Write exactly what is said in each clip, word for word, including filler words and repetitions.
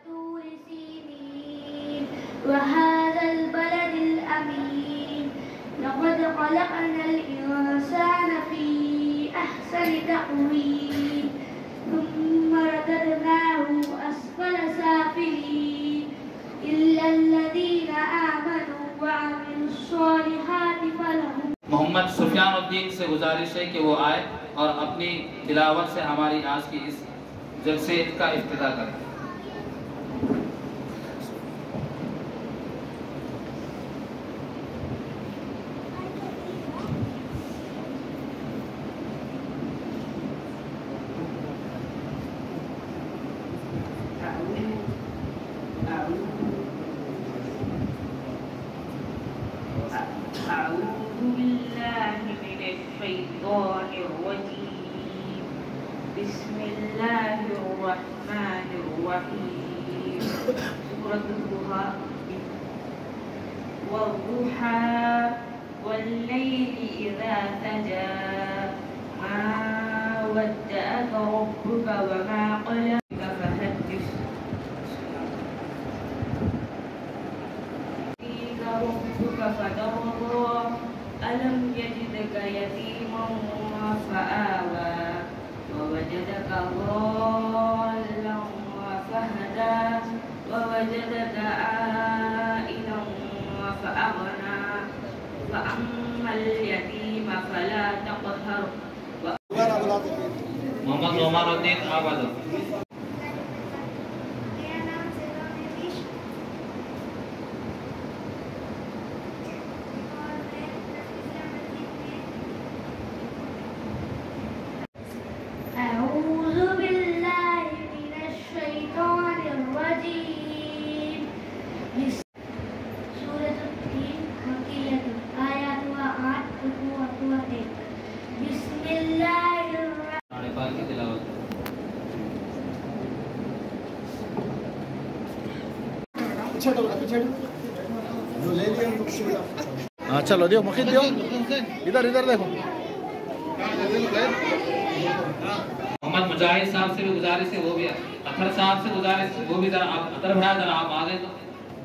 वत्तूरि सीनीन वहाज़ल बलदिल अमीन लक़द ख़लक़नल इंसान फ़ी अहसनि तक़वीम थुम्मा रददनाहु अस्फ़ल साफ़िलीन इल्लल्लज़ीना आमनू व अमिलुस्सॉलिहाति फलहुम। मोहम्मद सुफियानुद्दीन से गुजारिश है कि वो आए और अपनी तिलावत से हमारी आज की इस जलसे का इफ्तिताह करें। बिस्मिल्लाहिर्रहमानिर्रहीम सूरतुल दुहा वद्दुहा वल्लैलि इज़ा सजा मा वद्दअका रब्बुका वमा क़ला फहद्दिस रब्बुका फतरदा अलम यजिदका यतीमन फआवा ووجدك ضالا فهدى ووجدك عائلا فأغنى فأما اليتيم فلا تقهر मोहम्मद नुमानुद्दीन आवाज़। हाँ चलो दियो मखीद दियो इधर इधर देखो। मोहम्मद मुजाहिद साहब से भी गुजारिश है, वो भी अतर साहब से गुजारिश, वो भी जरा आप अतर बढ़ा जरा आप आगे तो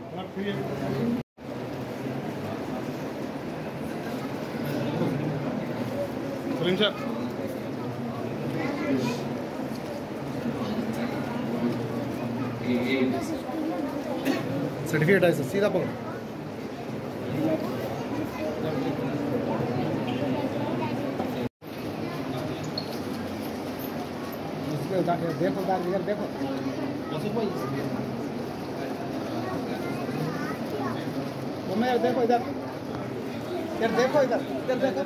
सर्टिफिकेट है सीधा पकड़ो। देखो इधर देखो मैं देखो इधर इधर देखो इधर इधर देखो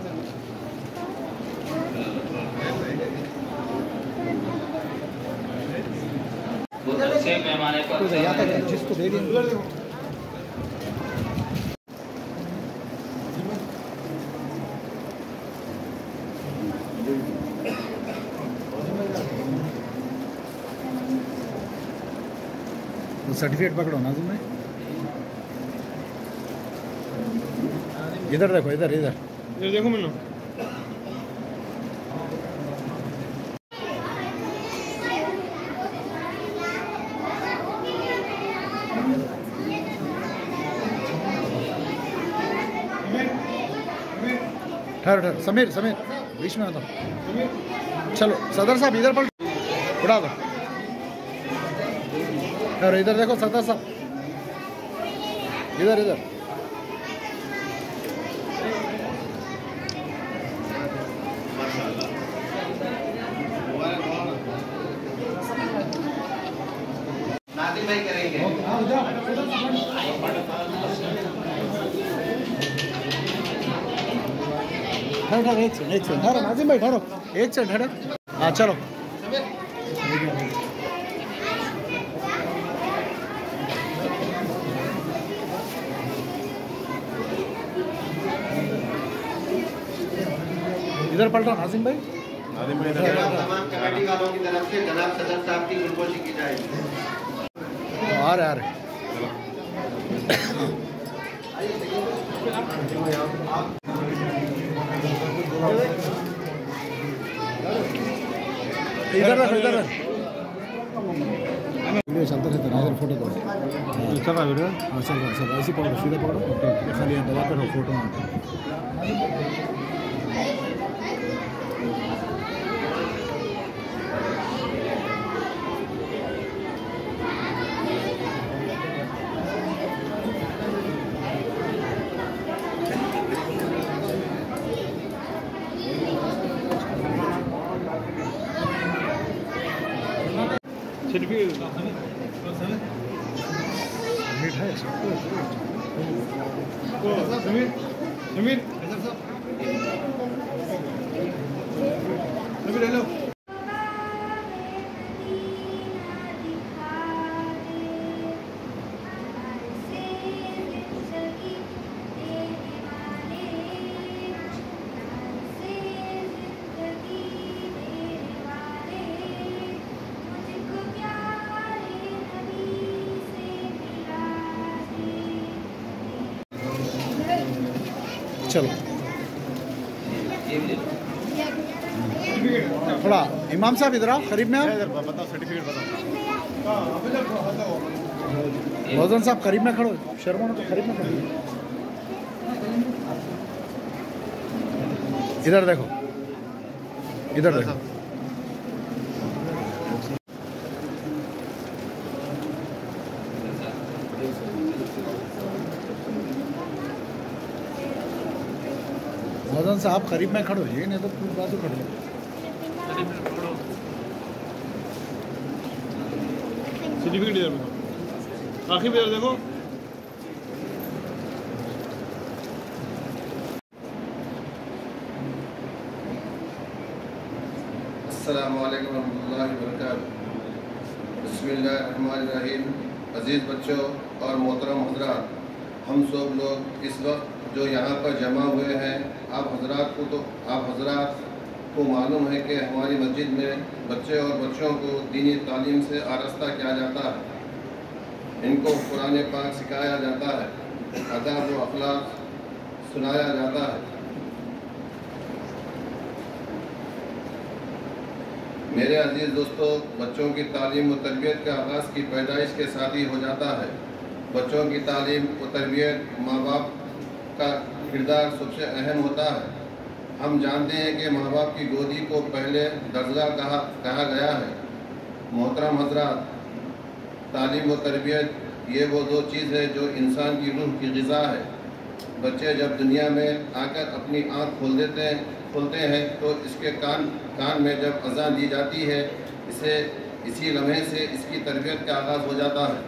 अच्छे पैमाने पर जिसको दे देंगे सर्टिफिकेट पकड़ो नाज़िम भाई। इधर देखो इधर इधर इधर देखो मैंने ठहर ठहर समीर समीर बीच में आता। चलो सदर साहब इधर पलट उड़ा दो। और इधर देखो सदर साहब इधर इधर नाज़िम भाई करेंगे। ठहरो ठहरो एक सेकंड एक सेकंड ठहरो नाज़िम भाई ठहरो एक सेकंड ठहरो। हाँ चलो इधर पलटो नाज़िम भाई। नाज़िम भाई तमाम कमेटी वालों की तरफ से जनाब सदर साहब की गुलगोशी की जाएगी। आ रहे आ रहे इधर इधर वीडियो चलते रहते नाज़िम फोटो दो। चल रहा वीडियो? हाँ चल रहा चल रहा ऐसे पकड़ो, सीधा पकड़ो, ओके खाली यहाँ दबा कर रहो फोटो में। सर्टिफिकेट सबमिट है सबमिट सबमिट सबमिट हेलो चलो थोड़ा इमाम साहब इधर आओ, करीब में आओ। बताओ सर्टिफिकेट बताओ। रोजन साहब करीब में खड़ो, शर्मा तो करीब में खड़ो। इधर देखो, इधर देखो। रोजन साहब करीब में खड़ो, ये नहीं तो पूरी बात खड़ो। सर्टिफिकेट इधर बताओ, आखिर इधर देखो। अस्सलामु अलैकुम रहमतुल्लाहि व बरकातहू। बिस्मिल्लाहिर्रहमानिर्रहीम। अज़ीज़ बच्चों और मोहतरम हज़रात, हम सब लोग इस वक्त जो यहाँ पर जमा हुए हैं, आप हज़रात को तो आप हज़रात को मालूम है कि हमारी मस्जिद में बच्चे और बच्चों को दीनी तालीम से आरास्ता किया जाता है। इनको कुरान पाक सिखाया जाता है, अदब व अखलाक सुनाया जाता है। मेरे अजीज़ दोस्तों, बच्चों की तालीम व तरबियत का आगाज़ की पैदाइश के साथ ही हो जाता है। बच्चों की तालीम व तरबियत माँ बाप का किरदार सबसे अहम होता है। हम जानते हैं कि माँ बाप की गोदी को पहले दर्जा कहा कहा गया है। मोहतरम हज़रात, तालीम व तरबियत ये वो दो चीज़ है जो इंसान की रूह की ग़िज़ा है। बच्चे जब दुनिया में आकर अपनी आँख खोल देते हैं खोलते हैं तो इसके कान कान में जब अज़ान दी जाती है, इसे इसी लम्हे से इसकी तरबियत का आगाज़ हो जाता है।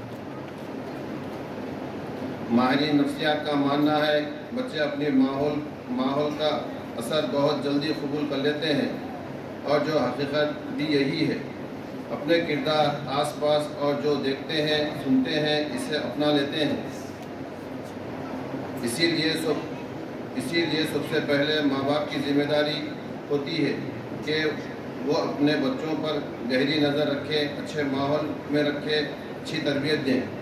माहिरीन नफ्सियात का मानना है बच्चे अपने माहौल माहौल का असर बहुत जल्दी कबूल कर लेते हैं, और जो हकीकत भी यही है। अपने किरदार, आसपास और जो देखते हैं सुनते हैं इसे अपना लेते हैं। इसीलिए सब इसीलिए सबसे पहले माँ बाप की जिम्मेदारी होती है कि वो अपने बच्चों पर गहरी नज़र रखें, अच्छे माहौल में रखें, अच्छी तरबियत दें।